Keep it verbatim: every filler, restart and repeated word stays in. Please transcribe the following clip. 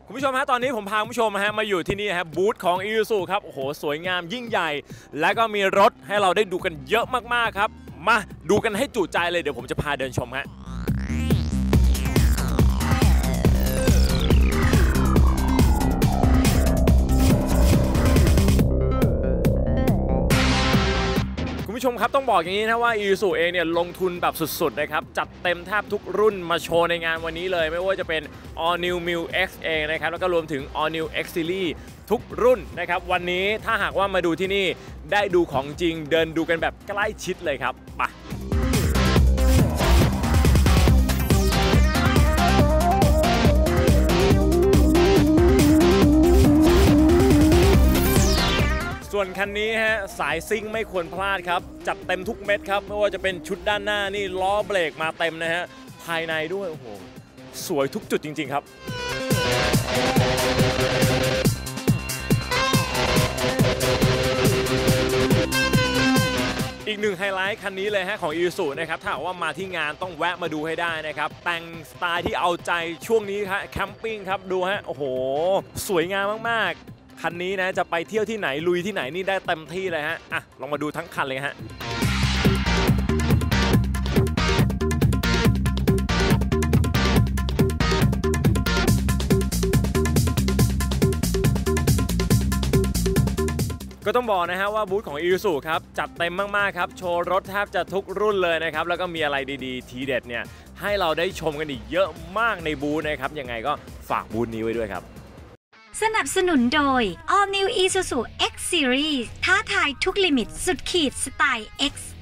คุณผู้ชมฮะตอนนี้ผมพาคุณผู้ชมฮะมาอยู่ที่นี่ฮะบูธของ Isuzu ครับโอ้โหสวยงามยิ่งใหญ่และก็มีรถให้เราได้ดูกันเยอะมากๆครับมาดูกันให้จุใจเลยเดี๋ยวผมจะพาเดินชมฮะคุณผู้ชมครับต้องบอกอย่างนี้นะว่า Isuzu เองเนี่ยลงทุนแบบสุดๆนะครับจัดเต็มแทบทุกรุ่นมาโชว์ในงานวันนี้เลยไม่ว่าจะเป็น All New Mil X เองนะครับแล้วก็รวมถึง All New X Series ทุกรุ่นนะครับวันนี้ถ้าหากว่ามาดูที่นี่ได้ดูของจริงเดินดูกันแบบใกล้ชิดเลยครับไปส่วนคันนี้ฮะสายซิ่งไม่ควรพลาดครับจัดเต็มทุกเม็ดครับไม่ว่าจะเป็นชุดด้านหน้านี่ล้อเบรกมาเต็มนะฮะภายในด้วยโอ้โหสวยทุกจุดจริงๆครับอีกหนึ่งไฮไลท์คันนี้เลยฮะของ Isuzu นะครับถ้าหากว่ามาที่งานต้องแวะมาดูให้ได้นะครับแต่งสไตล์ที่เอาใจช่วงนี้ครับแคมปิ้งครับดูฮะโอ้โหสวยงามมากๆคันนี้นะจะไปเที่ยวที่ไหนลุยที่ไหนนี่ได้เต็มที่เลยฮะอ่ะลองมาดูทั้งคันเลยฮะก็ต้องบอกนะฮะว่าบูธของ Isuzu ครับจัดเต็มมากๆครับโชว์รถแทบจะทุกรุ่นเลยนะครับแล้วก็มีอะไรดีๆทีเด็ดเนี่ยให้เราได้ชมกันอีกเยอะมากในบูธนะครับยังไงก็ฝากบูธนี้ไว้ด้วยครับสนับสนุนโดย All New Isuzu X Series ท้าทายทุกลิมิตสุดขีดสไตล์ X